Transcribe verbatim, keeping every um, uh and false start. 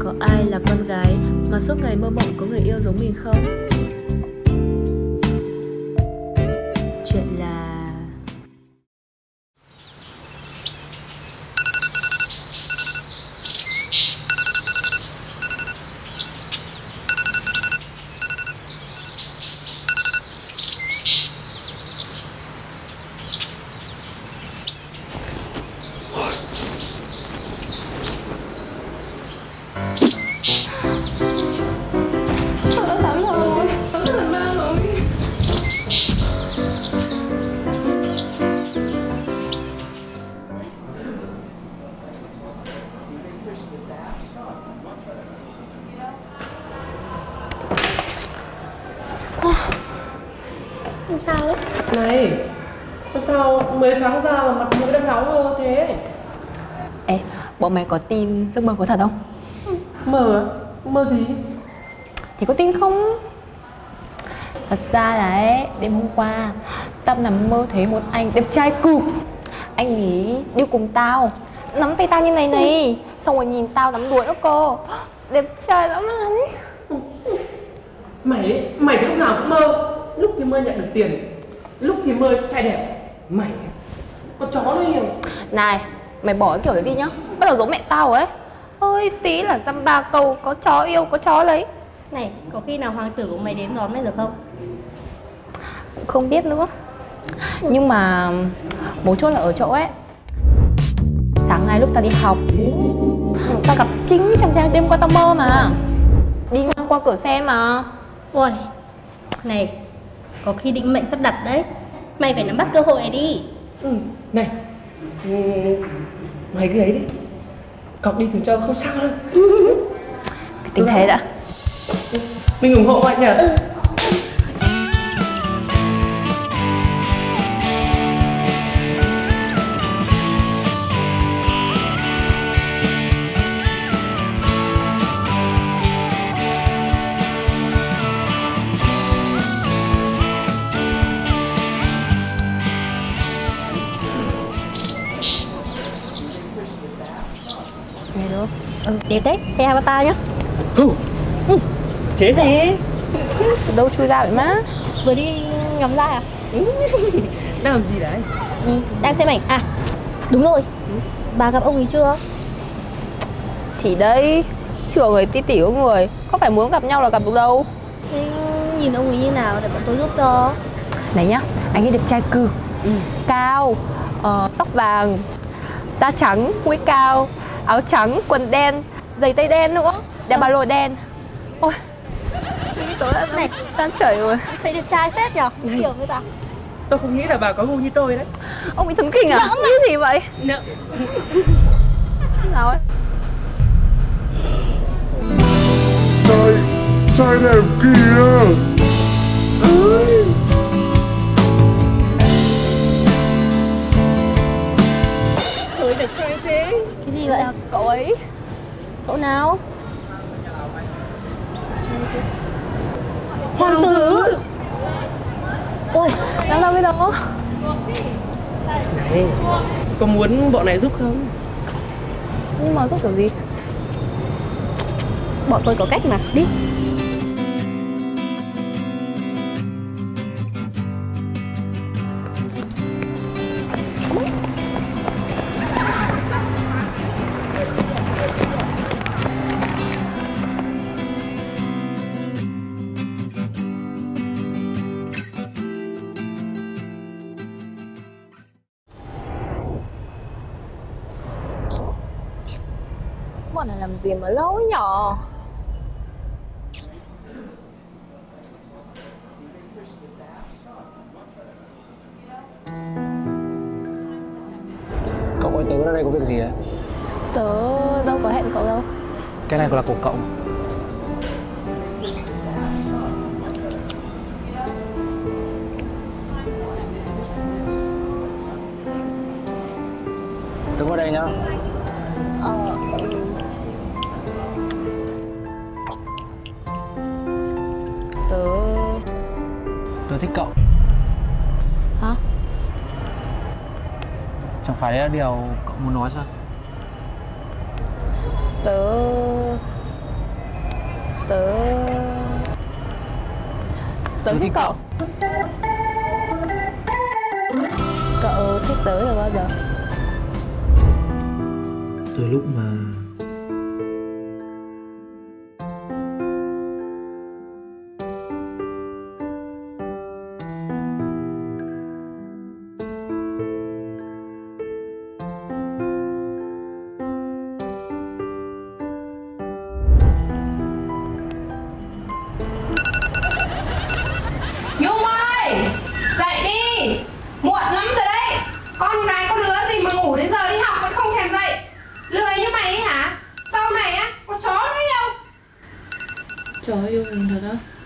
Có ai là con gái mà suốt ngày mơ mộng có người yêu giống mình không? Chuyện là... Sao đấy? Này, sao mới sáng ra mà mặt mũi đang nóng hơn thế? Ê, bọn mày có tin giấc mơ có thật không? Mơ á? Mơ gì? Thì có tin không? Thật ra là ấy, đêm hôm qua tao nằm mơ thấy một anh đẹp trai cực. Anh ấy đi cùng tao, nắm tay tao như này này, xong rồi nhìn tao nắm đuổi nữa cô. Đẹp trai lắm anh. Mày, mày thì lúc nào cũng mơ. Lúc thì mơ nhận được tiền, lúc thì mơ trai đẹp. Mày, con chó nó hiểu. Này, mày bỏ cái kiểu đấy đi nhá. Bắt đầu giống mẹ tao ấy. Ơi, tí là dăm ba câu, có chó yêu, có chó lấy. Này, có khi nào hoàng tử của mày đến đón mày được không? Không biết nữa. Nhưng mà mấu chốt là ở chỗ ấy, sáng nay lúc tao đi học, tao gặp chính chàng trai đêm qua tao mơ mà. Đi ngang qua cửa xe mà. Ôi, này, có khi định mệnh sắp đặt đấy. Mày phải nắm bắt cơ hội này đi. Ừ, này, ừ, mày cứ ấy đi. Cọc đi Thường Châu không sao đâu. Cái tình thế đã. Mình ủng hộ bạn nhỉ? Ừ. Này đúng. Ừ, đẹp đấy, thế avatar nhá. Ừ. Ừ. Chế đi. Đâu chui ra vậy má? Vừa đi ngắm ra à? Ừ. Đang làm gì đấy? Ừ, đang xem ảnh. À, đúng rồi. Bà gặp ông ấy chưa? Thì đây, chừa người tí tỉ của người, có phải muốn gặp nhau là gặp được đâu. Thế nhìn ông ấy như nào để bọn tôi giúp cho? Này nhá, anh ấy đẹp trai cực, ừ. Cao, uh, tóc vàng, da trắng, mũi cao, áo trắng, quần đen, giày tay đen nữa, đeo ba lô đen. Ôi, nghĩ tối đã này, tan chảy rồi. Thấy đẹp trai phết nhở? Kiểu với ta. Tôi không nghĩ là bà có gu như tôi đấy. Ông bị thần kinh à? Nghĩ gì vậy? Nợ. Nào ấy? Trai, trai đẹp kìa. Trời đẹp trai thế. Cái gì vậy? Cậu ấy. Cậu nào? Hoàng tử. Ôi, Đang đâu bây giờ? Này, có muốn bọn này giúp không? Nhưng mà giúp kiểu gì? bọn tôi có cách mà, đi. Bọn này làm gì mà lâu nhở? Cậu gọi tớ ra đây có việc gì đấy? Tớ đâu có hẹn cậu đâu. Cái này là của cậu. Đứng ở đây nhá. Ờ... Tớ... Tớ thích cậu. Hả? Chẳng phải đấy là điều cậu muốn nói sao? Tớ... Tớ... Tớ thích cậu. Cậu thích tớ từ bao giờ? Từ lúc mà Nhung ơi, dậy đi, muộn lắm rồi đấy. Con này con đứa gì mà ngủ đến giờ đi học vẫn không thèm dậy. Lười như mày ấy hả? Sau này á, có chó nói đâu. Chó yêu mình thật á?